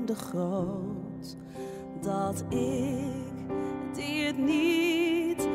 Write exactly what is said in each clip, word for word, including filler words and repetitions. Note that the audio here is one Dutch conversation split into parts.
zonde groot, dat ik die het niet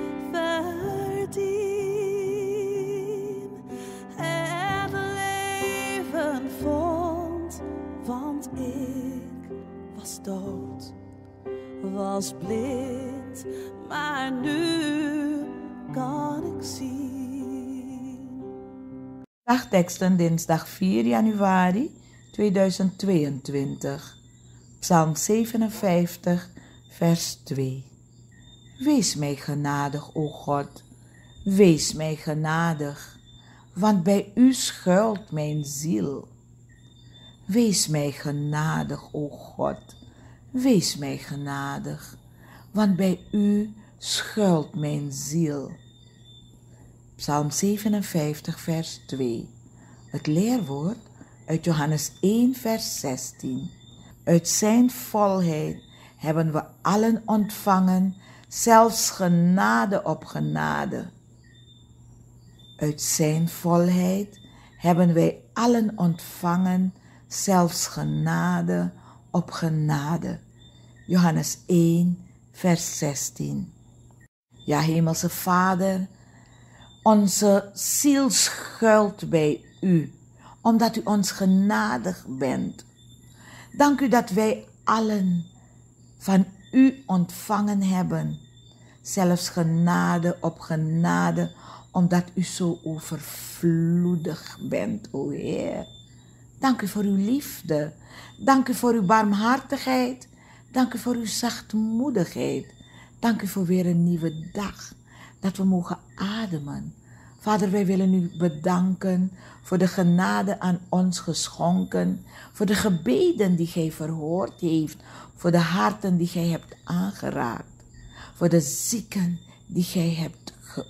verdien, het leven vond, want ik was dood, was blind, maar nu kan ik zien. Dagteksten dinsdag vier januari tweeduizend tweeëntwintig. Psalm zevenenvijftig, vers twee. Wees mij genadig, o God, wees mij genadig, want bij u schuilt mijn ziel. Wees mij genadig, o God, wees mij genadig, want bij u schuilt mijn ziel. Psalm zevenenvijftig, vers twee. Het leerwoord uit Johannes één, vers zestien. Uit zijn volheid hebben we allen ontvangen, zelfs genade op genade. Uit zijn volheid hebben wij allen ontvangen, zelfs genade op genade. Johannes één, vers zestien. Ja, Hemelse Vader, onze ziel schuilt bij u, omdat u ons genadig bent. Dank u dat wij allen van u ontvangen hebben, zelfs genade op genade, omdat u zo overvloedig bent, o Heer. Dank u voor uw liefde, dank u voor uw barmhartigheid, dank u voor uw zachtmoedigheid, dank u voor weer een nieuwe dag, dat we mogen ademen. Vader, wij willen u bedanken voor de genade aan ons geschonken, voor de gebeden die gij verhoord heeft, voor de harten die gij hebt aangeraakt, voor de zieken die gij hebt ge-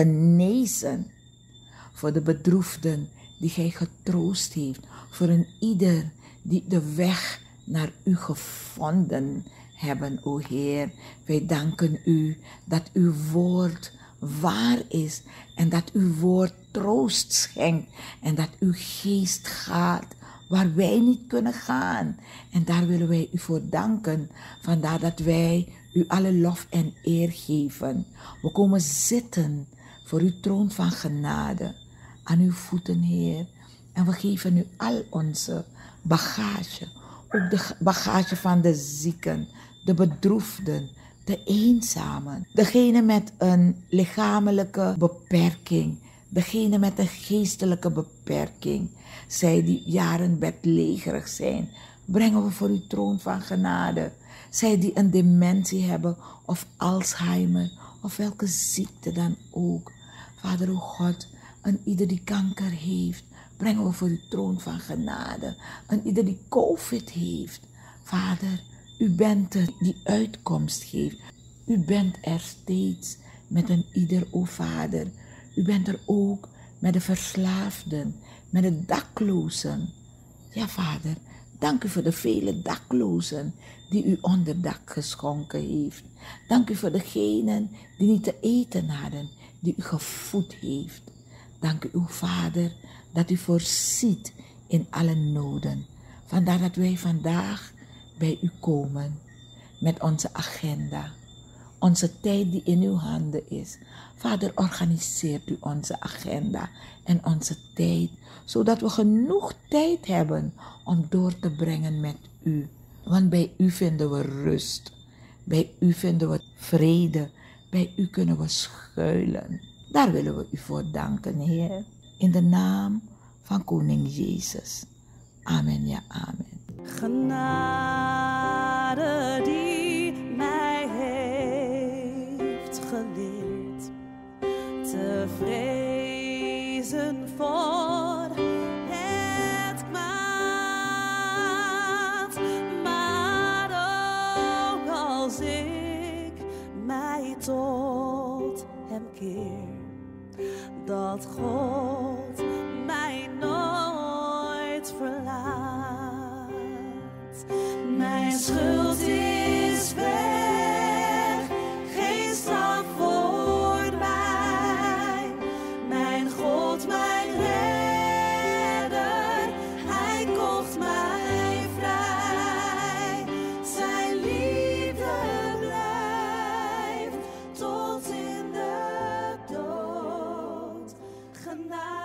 genezen, voor de bedroefden die gij getroost heeft, voor een ieder die de weg naar u gevonden hebben, o Heer. Wij danken u dat uw woord waar is en dat uw woord troost schenkt en dat uw geest gaat waar wij niet kunnen gaan. En daar willen wij u voor danken. Vandaar dat wij u alle lof en eer geven. We komen zitten voor uw troon van genade aan uw voeten, Heer. En we geven u al onze bagage, ook de bagage van de zieken, de bedroefden, de eenzamen, degene met een lichamelijke beperking, degene met een geestelijke beperking, zij die jaren bedlegerig zijn, brengen we voor uw troon van genade. Zij die een dementie hebben of Alzheimer of welke ziekte dan ook. Vader, o God, een ieder die kanker heeft, brengen we voor uw troon van genade. Een ieder die COVID heeft, Vader, u bent er die uitkomst geeft. U bent er steeds met een ieder, o Vader. U bent er ook met de verslaafden, met de daklozen. Ja, Vader, dank u voor de vele daklozen die u onderdak geschonken heeft. Dank u voor degenen die niet te eten hadden, die u gevoed heeft. Dank u, o Vader, dat u voorziet in alle noden. Vandaar dat wij vandaag bij u komen met onze agenda. Onze tijd die in uw handen is. Vader, organiseert u onze agenda en onze tijd, zodat we genoeg tijd hebben om door te brengen met u. Want bij u vinden we rust. Bij u vinden we vrede. Bij u kunnen we schuilen. Daar willen we u voor danken, Heer. In de naam van Koning Jezus. Amen, ja, amen. Genade die mij heeft geleerd te vrezen voor het kwaad. Maar ook als ik mij tot hem keer, dat God mij nooit verlaat. Mijn schuld is weg, geen straf voor mij. Mijn God, mijn redder, hij kocht mij vrij. Linda.